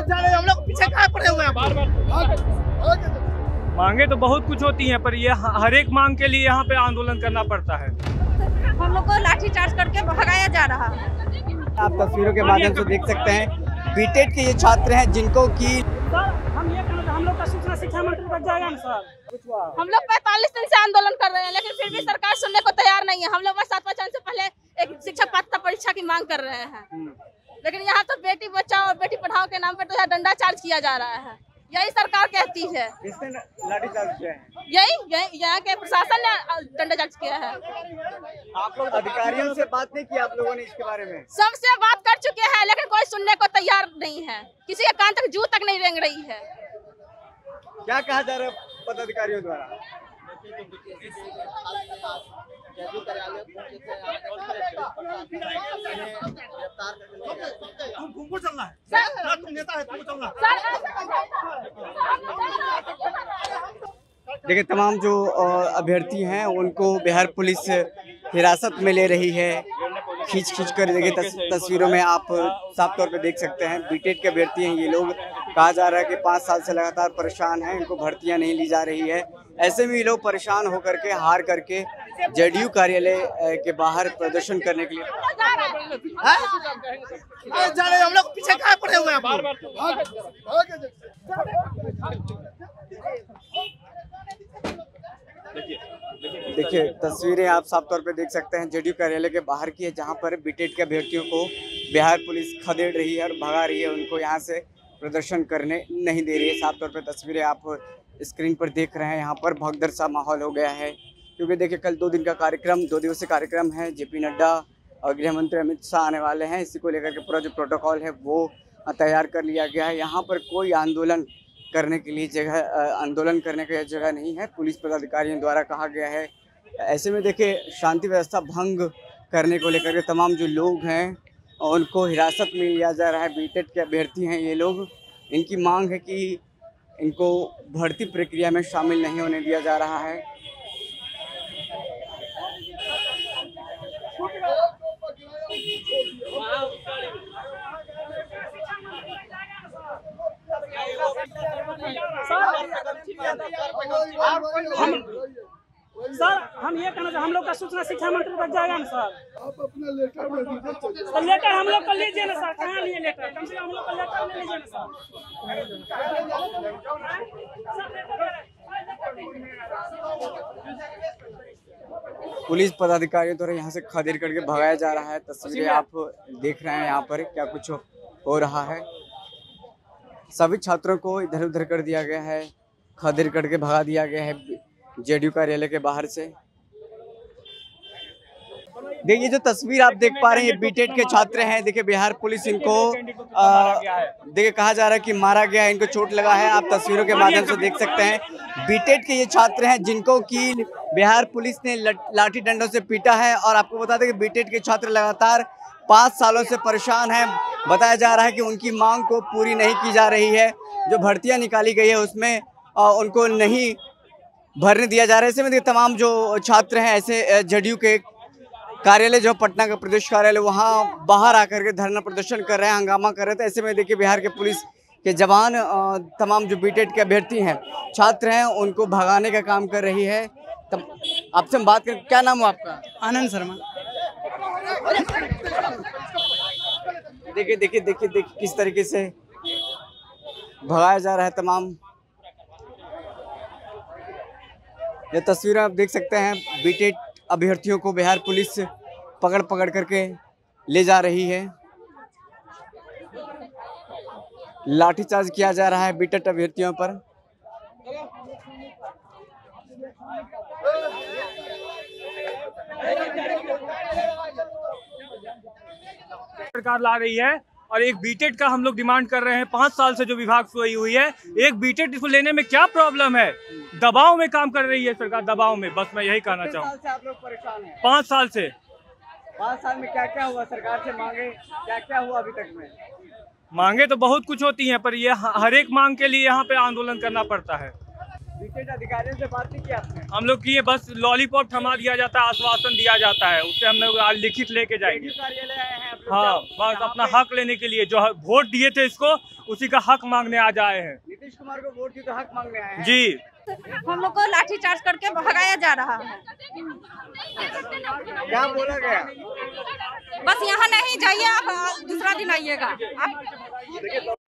हम लोग पीछे कहाँ पड़े हुए हैं बार। मांगे तो बहुत कुछ होती हैं, पर ये हर एक मांग के लिए यहाँ पे आंदोलन करना पड़ता है। हम लोग को लाठीचार्ज करके भगाया जा रहा है। आप तस्वीरों के माध्यम से देख सकते हैं बीटेड के ये छात्र हैं जिनको की हम लोग का सूचना शिक्षा मंत्री तक जाएगा ना सर। हम लोग 45 दिन से आंदोलन कर रहे हैं, लेकिन फिर भी सरकार सुनने को तैयार नहीं है। हम लोग बस 7वां चरण से पहले एक शिक्षक पात्रता परीक्षा की मांग कर रहे हैं, लेकिन यहाँ तो बेटी बचाओ और बेटी पढ़ाओ के नाम पर तो डंडा चार्ज किया जा रहा है। यही सरकार कहती है। किसने लाठीचार्ज किया है? यही यहाँ के प्रशासन ने डंडा चार्ज किया है। आप लोग अधिकारियों से बात नहीं की आप लोगों ने इसके बारे में? सबसे बात कर चुके हैं, लेकिन कोई सुनने को तैयार नहीं है। किसी के कान तक जू तक नहीं रेंग रही है। क्या कहा जा रहा है पदाधिकारियों द्वारा? तुमको चलना है, तुम नेता है, तुमको चलना देखिए तमाम जो अभ्यर्थी हैं उनको बिहार पुलिस हिरासत में ले रही है, खींच कर। देखिए तस्वीरों में आप साफ तौर पे देख सकते हैं बीटेड के अभ्यर्थी हैं ये लोग। कहा जा रहा है कि 5 साल से लगातार परेशान हैं, इनको भर्तियां नहीं ली जा रही है। ऐसे में ये लोग परेशान होकर के हार करके जेडीयू कार्यालय के बाहर प्रदर्शन करने के लिए हम लोग पीछे कहाँ पड़े हुए हैं बार। देखिए तस्वीरें आप साफ तौर पे देख सकते हैं जेडीयू कार्यालय के बाहर की है, जहां पर बीटेड के अभ्यर्थियों को बिहार पुलिस खदेड़ रही है और भगा रही है, उनको यहां से प्रदर्शन करने नहीं दे रही है। साफ तौर पे तस्वीरें आप स्क्रीन पर देख रहे हैं। यहाँ पर भगदड़ सा माहौल हो गया है, क्योंकि देखिए कल 2 दिवसीय कार्यक्रम है। जेपी नड्डा और गृह मंत्री अमित शाह आने वाले हैं। इसी को लेकर के पूरा जो प्रोटोकॉल है वो तैयार कर लिया गया है। यहाँ पर कोई आंदोलन करने की जगह नहीं है, पुलिस पदाधिकारियों द्वारा कहा गया है। ऐसे में देखिए शांति व्यवस्था भंग करने को लेकर के तमाम जो लोग हैं उनको हिरासत में लिया जा रहा है। बीटेड के अभ्यर्थी हैं ये लोग। इनकी मांग है कि इनको भर्ती प्रक्रिया में शामिल नहीं होने दिया जा रहा है। सर हम ये कहना हम लोग का सूचना शिक्षा मंत्री तक जाएगा ना सर। आप अपना लेटर में दीजिए। तो लेटर हम लोग को लीजिए ना सर। कहाँ लिए लेटर? कम से कम हम लोग का लेटर ले लीजिए ना सर। पुलिस पदाधिकारियों द्वारा यहाँ से खदेड़ करके भगाया जा रहा है। तस्वीरें आप देख रहे हैं यहाँ पर क्या कुछ हो रहा है। सभी छात्रों को इधर उधर कर दिया गया है, खदेड़ करके भगा दिया गया है जेडीयू कार्यालय के बाहर से। देखिए जो तस्वीर आप देख पा रहे हैं ये बीटेड के छात्र हैं। देखिए बिहार पुलिस इनको देखिए कहा जा रहा है कि मारा गया है, इनको चोट लगा है। आप तस्वीरों के माध्यम से देख सकते हैं बीटेड के ये छात्र हैं जिनको कि बिहार पुलिस ने लाठी डंडों से पीटा है। और आपको बता दें कि बीटेड के छात्र लगातार 5 सालों से परेशान हैं। बताया जा रहा है कि उनकी मांग को पूरी नहीं की जा रही है। जो भर्तियां निकाली गई है उसमें उनको नहीं भरने दिया जा रहा है। ऐसे में तमाम जो छात्र हैं ऐसे जेडीयू के कार्यालय जो पटना का प्रदेश कार्यालय वहाँ बाहर आकर के धरना प्रदर्शन कर रहे हैं, हंगामा कर रहे थे। ऐसे में देखिए बिहार के पुलिस के जवान तमाम जो बीटेड के अभ्यर्थी हैं छात्र हैं उनको भगाने का काम कर रही है। आपसे हम बात करें, क्या नाम है आपका? आनंद शर्मा। देखिए किस तरीके से भगाया जा रहा है तमाम। ये तस्वीरें आप देख सकते हैं बीटेड अभ्यर्थियों को बिहार पुलिस पकड़ करके ले जा रही है। लाठीचार्ज किया जा रहा है बीटेड अभ्यर्थियों पर। सरकार ला रही है और एक बीटेड का हम लोग डिमांड कर रहे हैं। 5 साल से जो विभाग सोई हुई है, एक बीटेड इसको लेने में क्या प्रॉब्लम है? दबाव में काम कर रही है सरकार, दबाव में। बस मैं यही कहना चाहूँ। आप लोग परेशान हैं 5 साल से। 5 साल में क्या क्या हुआ? सरकार से मांगे क्या क्या हुआ अभी तक में? मांगे तो बहुत कुछ होती हैं, पर ये हर एक मांग के लिए यहाँ पे आंदोलन करना पड़ता है। बीटेड अधिकारियों से बात नहीं की आपने? हम लोग किए, बस लॉलीपॉप थमा दिया जाता है, आश्वासन दिया जाता है, उससे हम लोग लिखित लेके जाएंगे। कार्यालय आए हैं? हाँ, बस अपना हक लेने के लिए। जो वोट दिए थे इसको उसी का हक मांगने आज आए हैं। नीतीश कुमार को वोट दी तो हक मांगने आए हैं। जी, हम लोग को लाठीचार्ज करके भगाया जा रहा है। क्या बोला गया? बस यहाँ नहीं जाइए, आप दूसरा दिन आइएगा।